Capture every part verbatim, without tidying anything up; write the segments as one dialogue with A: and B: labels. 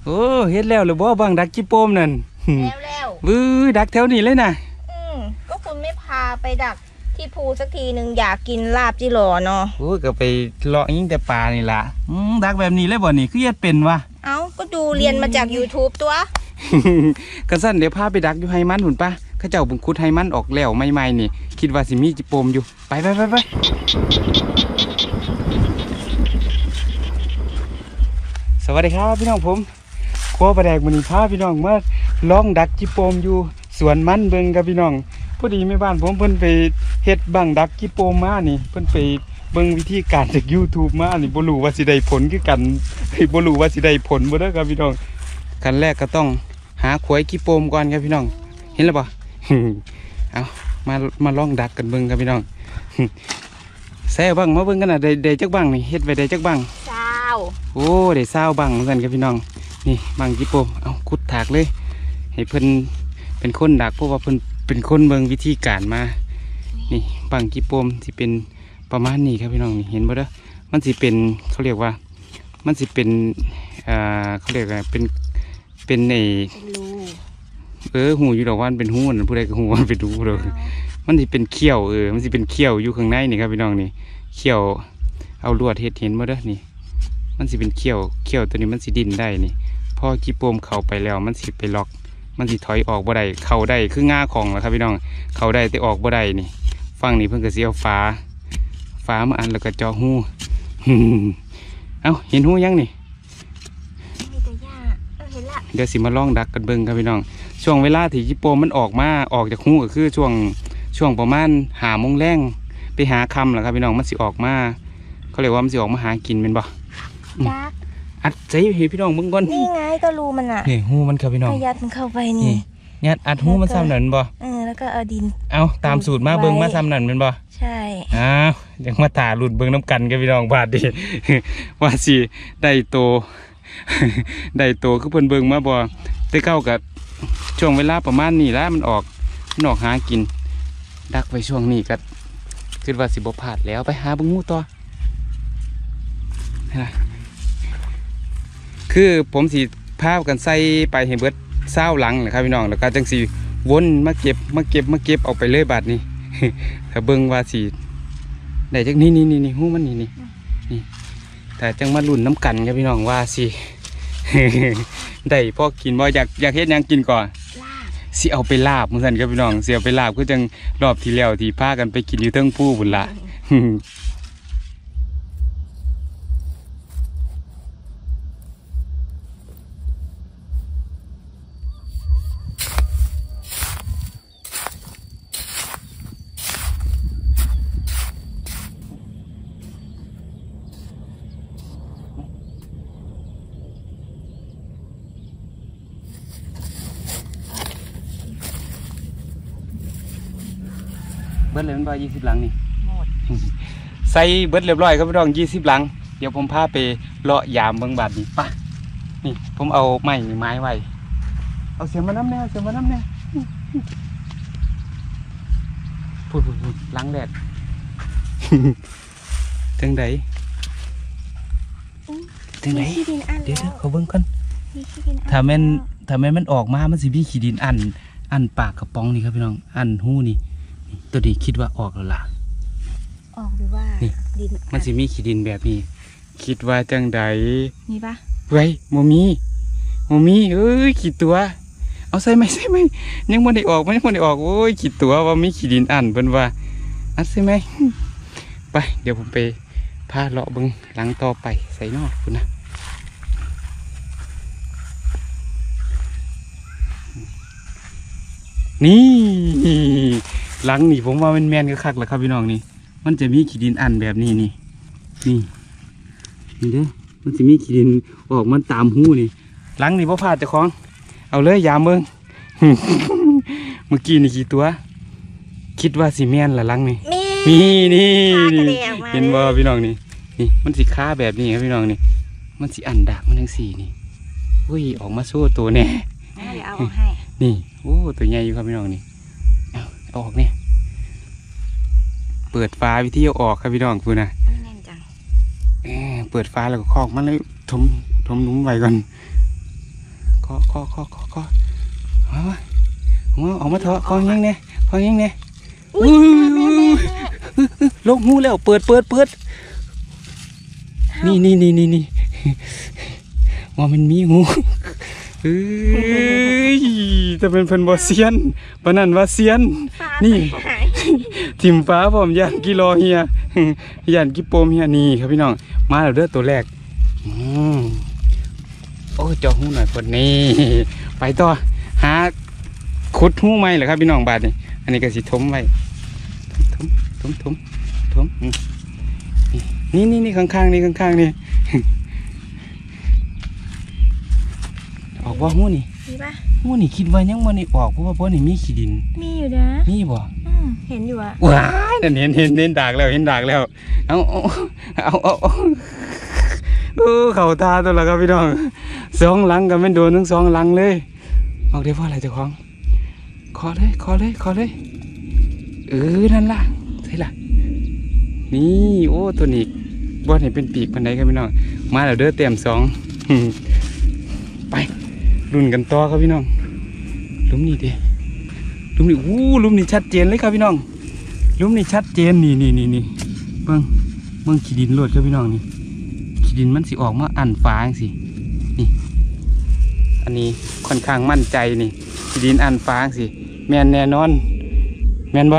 A: โอ้เฮ็ดแล้วหรือบ่บังดักจิโปมนั่น
B: แล้วแล้ว
A: บื้อดักแถวนี้เลยนะ
B: อืมก็คุณไม่พาไปดักที่ภูสักทีหนึ่งอยากกินลาบจิหล่อเนาะ
A: โอ้ก็ไปเลาะยิ่งแต่ปลานี่ล่ะอืมดักแบบนี้เลยบ่นี่คือเฮ็ดเป็นวะ
B: เอ้าก็ดูเรียนมาจาก YouTube ตัว
A: กระสั้นเดี๋ยวพาไปดักอยู่ไฮมันหุ่นปะข้าเจ้าบุญคุดไฮมันออกแล้วใหม่ๆนี่คิดว่าสิมีจิโปมอยู่ไปไปไปไปสวัสดีครับพี่น้องผมครัวประแดกมันนี่พาพี่น้องมาลองดักจิโปมอยู่สวนมันเบิงกับพี่น้องพอดีแม่บ้านผมเพิ่นไปเฮ็ดบังดักจิโปมมานี่เพิ่นไปเบิ่งวิธีการจาก YouTube มานี่บ่รู้ว่าสิได้ผลคือกันบ่รู้ว่าสิได้ผลบ่เด้อครับพี่น้องขั้นแรกก็ต้องหาขวายจิโปมก่อนครับพี่น้องเห็นแล้วป่ะ เอามามาลองดักกันเบิ่งครับพี่น้องแซ่บังมาเบิ่งกันนะได้ได้จักบังนี่เฮ็ดไว้ได้จักบัง
B: เศร้า
A: โอ้ได้เศร้าบังเหมือนกันครับพี่น้องนี่บังจิโปมเอาขุดถากเลยให้เพิ่นเป็นคนดักเพราะว่าเพิ่นเป็นคนเบิ่งวิธีการมานี่บังจิโปมที่เป็นประมาณนี้ครับพี่น้องนี่เห็นบ่เด้อมันสิเป็นเขาเรียกว่ามันสิเป็นอ่าเขาเรียกว่าเป็นเป็นไอเออหูอยู่ดอกว่าเป็นหูนั่นผู้ใดก็หูว่าไปดูเลยมันสิเป็นเขี้ยวเออมันสิเป็นเขี้ยวอยู่ข้างในนี่ครับพี่น้องนี่เขี้ยวเอาลวดเห็ดเห็นบ่เด้อนี่มันสิเป็นเขี้ยวเขี้ยวตัวนี้มันสิดิ้นได้นี่พอจิโปมเข้าไปแล้วมันสิไปล็อกมันสิถอยออกบ่ได้เข้าได้คือง่าของแล้วครับพี่น้องเข้าได้แต่ออกบ่ได้นี่ฟังนี่เพิ่นก็สิเอาฟ้าฟ้ามาอันแล้วก็จ่อหูเอ้าเห็นหูยังนี่
B: มีแต่หญ้าเออเห็นละ
A: เดี๋ยวสิมาลองดักกันเบิ่งครับพี่น้องช่วงเวลาที่จิโปมมันออกมาออกจากหูก็คือช่วงช่วงประมาณหาโมงแรงไปหาคำแหละครับพี่น้องมันสิออกมาเขาเรียกว่ามันสิออกมาหากินเป็นบ่
B: ดัก
A: อัดใจเห็นพี่น้องเบิ่งก่อน
B: นี่ไงก็รูมันอ่ะ
A: นี่หูมันครับพี่น้อง
B: ยัดมันเข้าไปนี่
A: ยัดอัดหูมันซ้ำนั่นบ่
B: เออแล้วก็เอาดิน
A: เอาตามสูตรมาเบิ่งมาซ้ำนั่นเป็นบ่
B: ใช่
A: อ้าวยังมาตาหลุดเบิ่งน้ำกันกับพี่น้องบาดดิว่าสิได้โตได้โตคือเพิ่นเบิ่งมาบ่แต่เก้ากับช่วงเวลาประมาณนี้แล้วมันออกมันออกหากินดักไว้ช่วงนี้ก็คิดว่าสิบ่พลาดแล้วไปหาเบิ่งงูต่อคือผมสิพากันใส่ไปให้เบิดเศร้าหลังนะครับพี่น้องแล้วก็จังสิวนมาเก็บมาเก็บมาเก็บเอาไปเลยบาดนี้ถ้าเบิ่งว่าสิได้จังนี่นี่นี่หูมันนี่นี่นี่แต่จังมาลุ้นน้ำกันครับพี่น้องว่าสิได้พอกินบ่อยากอยากเฮ็ดยังกินก่อนสิเอาไปลาบเหมือนกันครับพี่น้องเสียไปลาบก็จังรอบที่แล้วที่พากันไปกินอยู่เทิงผู้บุญละเบิดเลยมันบ่ยี่สิบหลังนี่หมดใส่เบิดเรียบร้อยครับพี่น้องยี่สิบหลังเดี๋ยวผมพาไปเลาะยามเบิ่งบาดนี่ป่ะนี่ผมเอาไม้ไม้ไว้เอาเสียมมาน้ำแน่เสียมมาน้ำแน่พูดพูดพูดล้างแดดถึงไหนถึงไหนเดี๋ยวเขาเบิ่งกันถ้าแม่นถ้าแม่นมันออกมามันสิมีขี้ดินอันอันปากกระป๋องนี่ครับพี่น้องอันหูนี่ตัวนี้คิดว่าออกแล้วล่ะ
B: ออกหรือว่าดิน
A: มันสิมีขี้ดินแบบนี้คิดว่าจังใด
B: มีปะ
A: เว้ยโมมีโมมีเอ้ยขี้ตัวเอาใส่ไหมใส่ไหมยังไม่ได้ออกไม่ยังไม่ได้ออกโอ้ยขี้ตัวว่ามีขี้ดินอันเป็นว่าอัดใส่ไหมไปเดี๋ยวผมไปพาเลาะเบิ้งหลังต่อไปใส่นอกคุณนะนี่หลังนี่ผมว่ามันแมนก็คักแล้วครับพี่น้องนี่มันจะมีขี้ดินอันแบบนี้นี่นี่นี่เด้อมันจะมีขี้ดินออกมันตามหูนี่หลังนี่พ่อพาเจ้าของเอาเลยยามเบิ้ง เมื่อกี้นี่กี่ตัวคิดว่าสีแมนละหลังนี่มีนี่เห็นบ่พี่น้องนี่นี่มันสีค้าแบบนี้ครับพี่น้องนี่มันสีอันดักมันทั้งสี่นี่อุ้ยออกมาสู้ตัวแน่
B: เอาให้
A: นี่โอ้ตัวใหญ่อยู่ครับพี่น้องนี่เอาออกเนี่ยเปิดฟ้าวิธีเอาออกครับพี่น้องคุณนะ
B: แน่นจัง
A: เปิดฟ้าแล้วก็คอกมันเลยทมทมนุ่มไว้ก่อนเคาะเคาะเคาะเคาะเคาะเอามาเอามาออกมาเถอะคอยังเนี่ยคอยังเนี่ยอุ้ยลงหูแล้วเปิดเปิดเปิดนี่นี่นี่นี่นี่ว่ามันมีงูเฮ้ยจะเป็นเพิ่นบ่เซียนปานนั้นว่าเซียนนี่ทิมฟ้าผมย่านกิโลเฮียย่านกิโปมเฮียนี่ครับพี่น้องมาแล้วเด้อตัวแรกอืมโอ้เจาะหูหน่อยคนนี้ไปต่อหาขุดหูใหม่เหรอครับพี่น้องบาดนี่อันนี้ก็สิถมไว้ถมถมถมถมนี่นี่นี่ข้างๆนี่ข้างๆนี่ออกว่าหูนี่
B: มีปะ
A: หูนี่คิดว่ายังมันนี่ออกเพราะว่าเพราะนี่มีขี้ดิน
B: มีอยู่นะ
A: มีบ่
B: อืมเห็นอยู่อะ
A: ว้ายนั่นเห็นเห็นเห็นดากแล้วเห็นดากแล้วเอาเอาเอาเอาเอาเออเข่าตาตัวละครับพี่น้องสองหลังกันเป็นโดนทั้งสองหลังเลยออกได้เพราะอะไรเจ้าของขอเลยขอเลยขอเลยเออนั่นล่ะใช่ล่ะนี่โอ้ตัวนี้บอลเห็นเป็นปีกปันไดครับพี่น้องมาแล้วเด้อเต็มสองไปรุ่นกันต่อครับพี่น้องลุมนี่ดิลุมนี่อู้ลุมนี่ชัดเจนเลยครับพี่น้องลุมนี่ชัดเจนนี่นี่นี่นี่เบิ้งเบิ้งขี้ดินโลดครับพี่น้องนี่ขี้ดินมันสิออกมาอันฟ้าสินี่อันนี้ค่อนข้างมั่นใจนี่ขี้ดินอันฟ้าสิแมนแน่นอนแมนบ่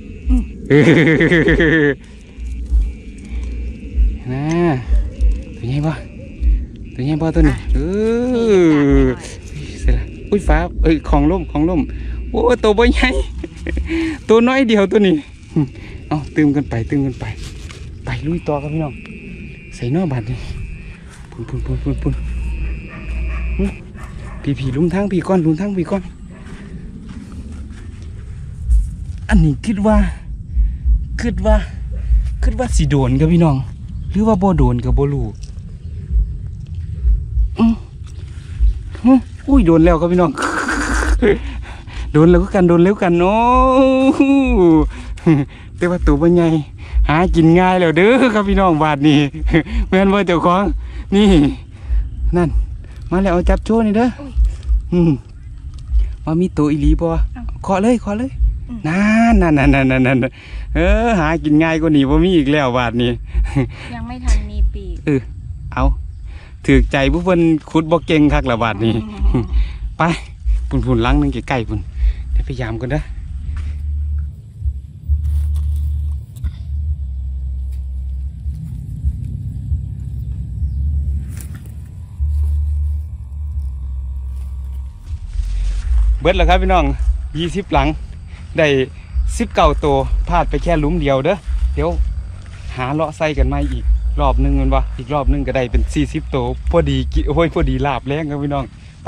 A: นะตัวใหญ่บ่ตัวใหญ่บ่ตัวนี้เออเสร็จละอุ้ยฟ้าเอ้ยของล่มของล่มโอ้ตัวบ่ใหญ่ตัวน้อยเดียวตัวนี้เอาตื่มกันไปตื่มกันไปไปลุยต่อครับพี่น้องใส่นอกบาดนี่พุ่นพุ่นพุ่นพุ่นพุ่นพี่พี่ลุ้มทั้งพี่ก้อนลุ้มทั้งพี่ก้อนอันนี้คิดว่าคิดว่าคิดว่าสิโดนกับพี่น้องหรือว่าบ่โดนกับบ่รู้อืออุ้ยโดนแล้วครับพี่น้องโดนแล้วกันโดนแล้วกันโอ้แต่ว่าตัวเป็นไงหากินง่ายแล้วเด้อครับพี่น้องบาทนี่แม่นว่าเจ้าของนี่นั่นมาแล้วเอาจับโชว์นี่เด้ออืมว่ามีตัวอีหลีบ่ขอเลยขอเลยนั่นนั่นนั่นนั่นนั่นเออหากินง่ายกว่านี้บ่มีอีกแล้วบาทนี้
B: ยังไม่ทันมีปีก
A: เออเอาถือใจผู้เพิ่นขุดบ่เก่งคักละบาทนี้ไปปุ่นปุ่นลังนึงใกล้ๆปุ่นเดี๋ยวพยายามกันเด้อเบิดแล้วครับพี่น้องยี่สิบหลังได้สิบเก้าตัวพลาดไปแค่หลุมเดียวเด้อเดี๋ยวหาเลาะไส้กันมาอีกรอบนึงมันวะอีกรอบนึงก็ได้เป็นสี่สิบตัวพอดีกิโอ้ยพอดีลาบแรงครับพี่น้องไป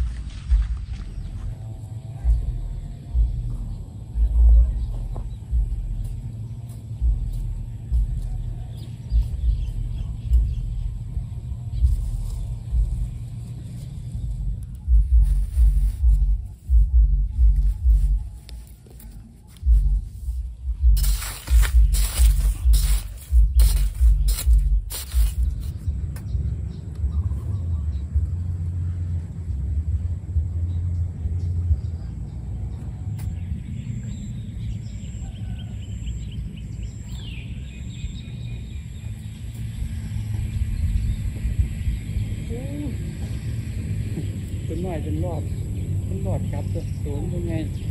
A: เป็นหน่อยเป็นรอดเป็นรอดครับตัวสูงเป็นไง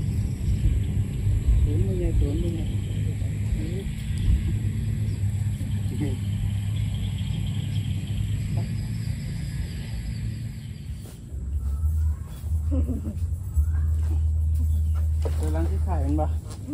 A: สูงเป็นไงสูงเป็นไงตัวลังที่ถ่ายมันปะ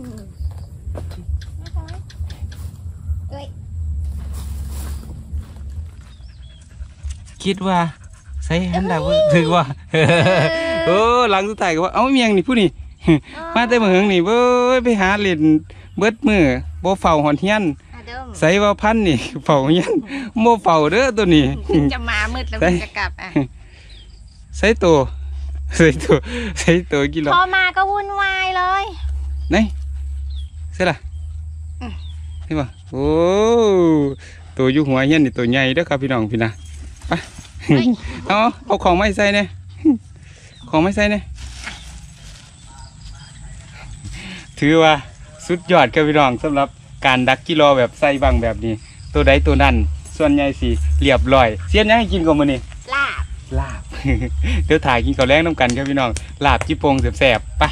A: คิดว่าใส่หันดาวถือว่าโอ้หลังสุดท้ายก็ว่าเอาเมียงนี่ผู้นี่มาแต่เมืองนี่เบ้ยไปหาเล่นเบิดมือโบเฝ้าหอนเฮียนใส่ว่าพันนี่เฝ้าเฮียนโบเฝ้าเด้อตัวนี้
B: จะมามืดแล้วมันจะกลับอ่ะ
A: ใส่ตัวใส่ตัวใส่ตัวกี่หลอก
B: พอมาก็วุ่นวายเลย
A: นี่ใช่ล่ะใช่ป่ะโอ้ตัวอยู่หัวเฮียนนี่ตัวใหญ่เด้อครับพี่น้องพี่นะไปเอาเอาของไม่ใส่เนี่ยของไม่ใส่เนี่ยถือว่าสุดยอดครับพี่น้องสำหรับการดักกิโลแบบใส่บังแบบนี้ตัวใดตัวนั้นส่วนใหญ่สิเรียบร้อยเสียนยังให้กินก่อนมื้อนี้
B: ลาบ
A: ลาบ เดี๋ยวถ่ายกินข้าวแรงน้ำกันครับพี่น้องลาบจิโปงแสบๆไป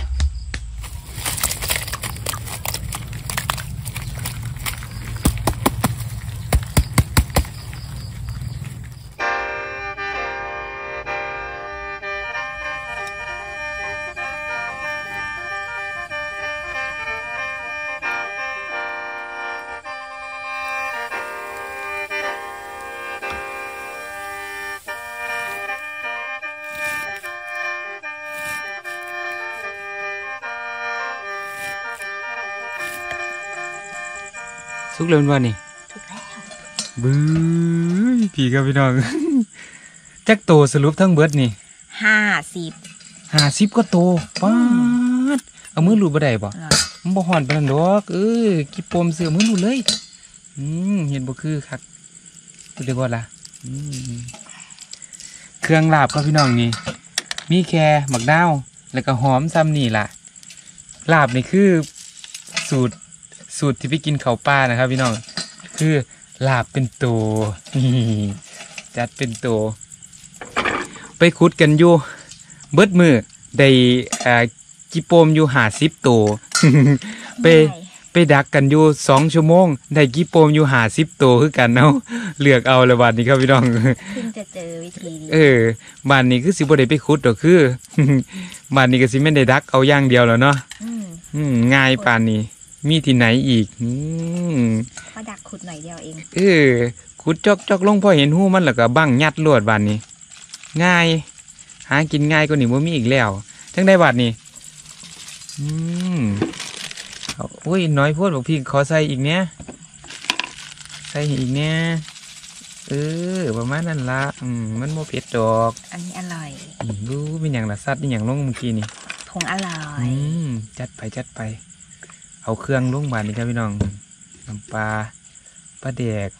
A: สุกเร็ววันนี้
B: ถูกแล้ว
A: บื้อพี่ครับพี่น้อง จักโตสรุปทั้งเบิดนี่
B: ห้าสิบ
A: ห้าสิบก็โตป๊าดเอามือลูบบ่ได้บ่มันบ่ฮ้อนปานนั้นดอกเออกิปมเสือมือลูเลยอืมเห็นบ่คือคักพูดได้บ่ล่ะอืมเครื่องลาบครับพี่น้องนี่มีแค่หมักนาวแล้วก็หอมซ้ำนี่ล่ะลาบนี่คือสูตรสูตรที่ไปกินข้าวปลานะครับพี่น้องคือลาบเป็นโต จัดเป็นโตไปขุดกันอยู่เบิดมือได้อ่ากิโปมอยู่หาสิบโต ไปไปดักกันอยู่สองชั่วโมงได้กิโปมอยู่หาสิบโตคือกันเนาะเลือกเอาเลยบ้านนี้ครับพี่น้อง
B: เพิ่งจะเจอวิธีนี้
A: เออบ้านนี้คือสิบ่ได้ไปขุดดอกคือ บ้านนี้ก็สิไม่ได้ดักเอาอย่างเดียวแล้วเนาะ
B: อืม
A: อืมง่ายปานนี้มีที่ไหนอีกอืม
B: เขาดักขุดหน่อยเดียวเอง
A: เออขุดจอกจอกลงพอเห็นหูมันแล้วก็บังยัดลวดบานนี้ ง่าย หากินง่ายกว่านี้บ่มีอีกแล้วจังได้บาดนี้อืมเอาโอ้ยน้อยโพดบอกพี่ขอใส่อีกเนี้ยใส่อีกเนี้ยเออประมาณนั้นละอืมมันโมเผ็ดดอก
B: อันนี้อร่อย
A: อืมรู้เป็นอย่างละสัตว์เป็นอย่างลงเมื่อกี้นี่
B: ผงอร่อย
A: อืมจัดไปจัดไป เอาเครื่องลงบานนี้ครับพี่น้องน้ำปลาปลาแดก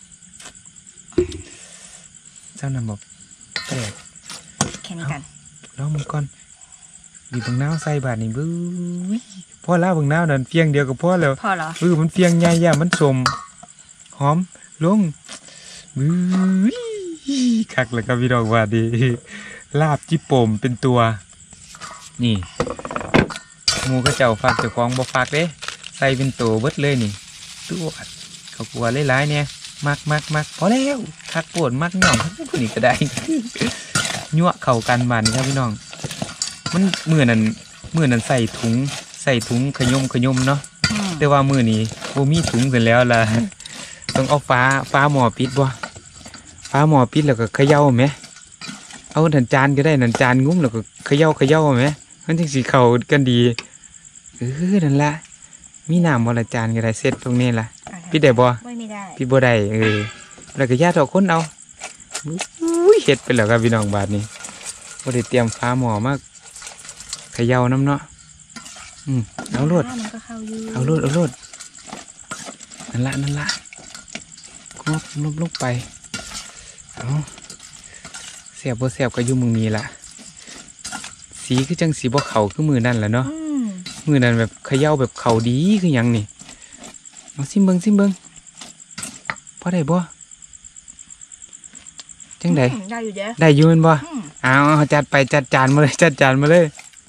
A: เจ้านำบอกปลาแดก
B: แค่นี้กัน
A: ลองมันก่อนบีบบังน้าวใส่บาทนี่บื้อพ่อล่าบังน้าวนั่นเฟียงเดียวกับพ่อแล้ว
B: พอเหรอ
A: บื้อมันเฟียงใหญ่ย่ามันสมหอมลงบื้อคักเลยครับพี่น้องว่าดีลาบจิโปมเป็นตัวนี่หมูก็เจ้าฝากเจ้าของบ่ฝากเด้ใส่เป็นตัวเบิดเลยนี่ตัวเขากลัวหลายๆเนี่ยมักมักมักพอแล้วคักปวดมักหน่องคนนี้ก็ได้ ยั่วเข่ากันบานนี่ครับพี่น้องมันมือนั้นมือนั้นใส่ถุงใส่ถุงขยมขยมเนาะ
B: อืม
A: แต่ว่ามือนี้โบมีถุงเสร็จแล้วล่ะ ต้องเอาฟ้าฟ้าหมอปิดบ่ฟ้าหมอปิดแล้วก็เขย่าไหมเอาถันจานก็ได้ถันจานงุ้มแล้วก็เขย่าเขย่าไหมมันถึงสีเข่ากันดีเออนั่นละมีน้ำบละจานก็ได้เสร็จตรงนี้ล่ะปิดได้บ่
B: ไม่ไม่ได้
A: ปิดบ่ได้เออแล้วก็ญาติเอาคนเอาอุ้ยเห็ดไปแล้วครับพี่น้องบาทนี้บ่ได้เตรียมฟ้าหมอมากเขย่าน้ำเนาะอืมเอาโลด
B: มันก็เข้าอยู่
A: เอาโลดเอาโลดนั่นละนั่นละครบลบลงไปเอาเสียบบ่เสียบก็อยู่มึงนี้ละสีคือจังสีบ่เขาคือมือนั่นแหละเนาะ
B: อืม
A: มือนั่นแบบเขย่าแบบเขาดีคือหยังนี่เอาซิมเบิงซิมเบิงพอได้บ่จังได
B: อืมได้อยู่เด้อ
A: ได้อยูแม่นบ่
B: อืม
A: เอาเอาจัดไปจัดจานมาเลยจัดจานมาเลย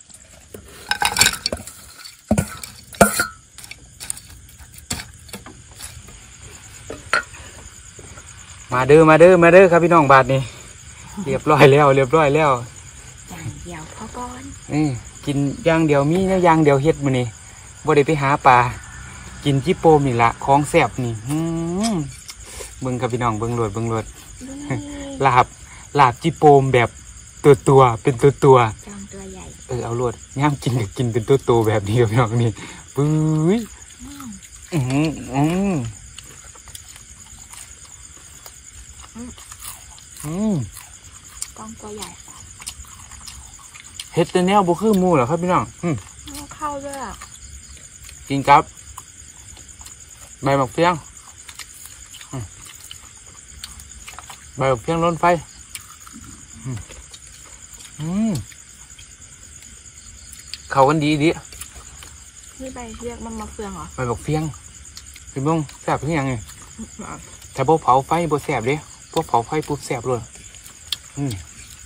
A: มาเด้อมาเด้อมาเด้อครับพี่น้องบาทนี่เรียบร้อยแล้วเรียบร้อยแล้ว
B: อย่างเดียวพอก่อน
A: นี่กินอย่างเดียวมีนะอย่างเดียวเฮ็ดมื้อนี้บ่ได้ไปหาปลากินจิโปมนี่ละของแซ่บนี่หืมเบิ่งครับพี่น้องเบิ่งโลดเบิ่งโลด ลาบลาบจิโปมแบบตัวตัวๆเป็นตัวตัว
B: จอมตัวใหญ่
A: ๆเออเอาโลดย่ามกินก็กินเป็นตัวตัวๆแบบนี้ครับพี่น้องนี่ปุ้ยอือหืออืออืม
B: กองตัวใหญ่
A: เฮ็ดแต่แนวบ่คือหมู่หรอครับพี่น้องอืม
B: เข้าด้วยอ่ะ
A: กินกับใบหมกเฟียงอืมใบหมกเฟียงล้นไฟอืมอืมเขากันดีดิ
B: นี่ใบเรียกมันมาเฟืองเหรอ
A: ไปบอกเฟียงเป็นบ้งแสบที่ยังไงแต่พวกเผาไฟพวกแสบดิพวกเผาไฟปุ๊บแสบเลยอืม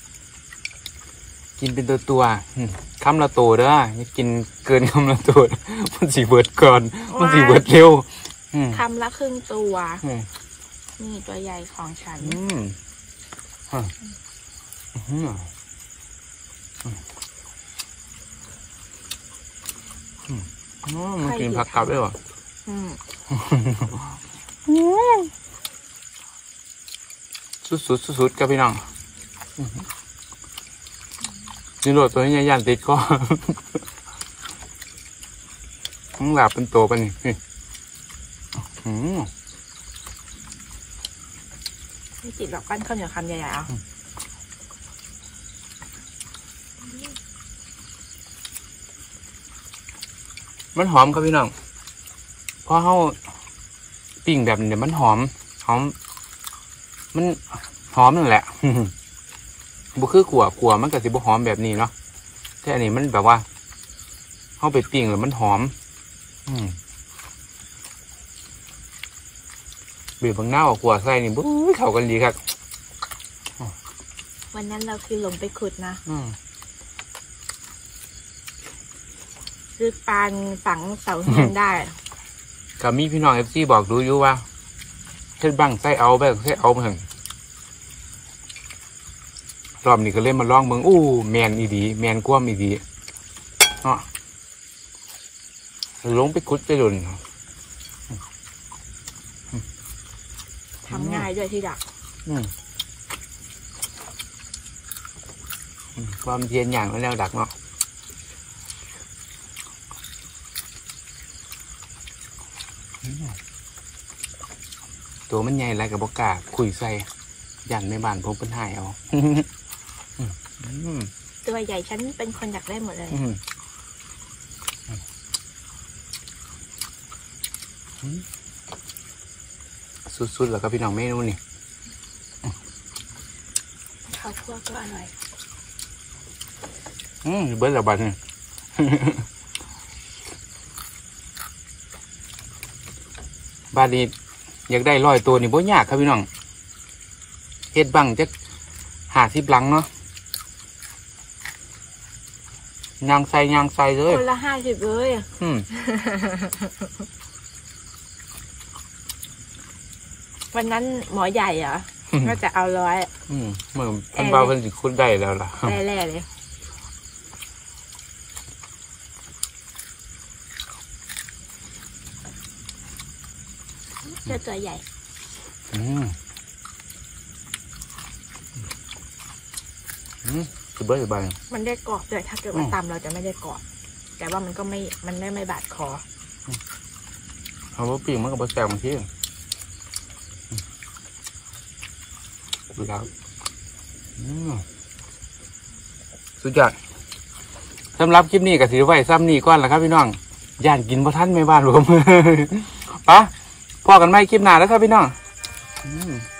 A: กินเป็นตัวตัวคำละตัวเด้ออย่ากินเกินคำละตัวมันสีเบิดก่อนมันสีเบิดเร็ว
B: คำละครึ่งตัว
A: อืม
B: นี่ตัวใหญ่ของฉัน
A: อืมฮะอืมอืมอ๋อมันกินผักกาดด้วยเหรอ
B: อืม
A: สุดสุดสุดสุดกับพี่น้องนี่โหลดตัวนี้ยันติดก็ต้องหลับเป็นตัวไปนี่อืม
B: ไม่ติดหรอกกั้นข้าวเหนียวคำใหญ่ๆเอา
A: มันหอมครับพี่น้องเพราะเขาปิ้งแบบนี้มันหอมหอมมันหอมนั่นแหละบุคือขัวขัวมันก็สิบุหอมแบบนี้เนาะแต่อันนี้มันแบบว่าเขาไปปิ้งแล้วมันหอมอืมบีบบางหน้าขัวใส่นี่บุ้ยเข้ากันดีครับ
B: วันนั้นเราคือลงไปขุดนะ
A: อืม
B: คือปานฝังเสาหินได้
A: ก็มีพี่น้องเอฟซีบอกดูอยู่ว่าเช่นบังใส่เอาแบบใส่เอาเหมือนรอบนี้ก็เล่นมาลองเมืองอู้แมนอีดีแมนกว้ามอีดีเนาะลงไปคุดไปดุน
B: ทำง่ายด้วยที่ดัก
A: อืมอืมความเย็นอย่างแล้วดักเนาะอืมตัวมันใหญ่ไรกับบกล้าคุยใส่ยันในบ้านผมเป็นหายเอา อืม
B: ตัวใหญ่ฉันเป็นคนอยากได้หมดเลย
A: อืมอืมสุดๆแล้วก็พี่น้องเมนูนี่
B: ข้าวคั่วก็อร่อย
A: อืมเบิร์ดละบัน บาดนี้อยากได้ร้อยตัวนี่บ่ยากครับพี่น้องเฮ็ดบังจะหาสิบหลังเนาะยางใส่ยางใส่เลย
B: คนละห้าสิบเลย
A: อืม
B: วันนั้นหมอใหญ่เหรอ ก็จะเอาร้อย
A: อืมเหมือนเพิ่นเบาเพิ่นสิคุดได้แล้วล่ะ
B: แร่ๆเลยเจ้าตัวใหญ่
A: อืมอืมสุดเบิร์ดละบัน
B: มันได้กรอบด้วยถ้าเกิดว่าตำเราจะไม่ได้กรอบแต่ว่ามันก็ไม่มันไม่ไม่บาดคอ
A: เอาว่าปีกมันก็บ่แซ่บบางทีดูแล้วอืมสุดยอดสำหรับคลิปนี้ก็ถือไว้ซ้ำนี่ก่อนละครับพี่น้องย่านกินบ่ทันแม่บ้านรวม ปะพอกันไหมคลิปหน้าแล้วครับพี่น้องอืม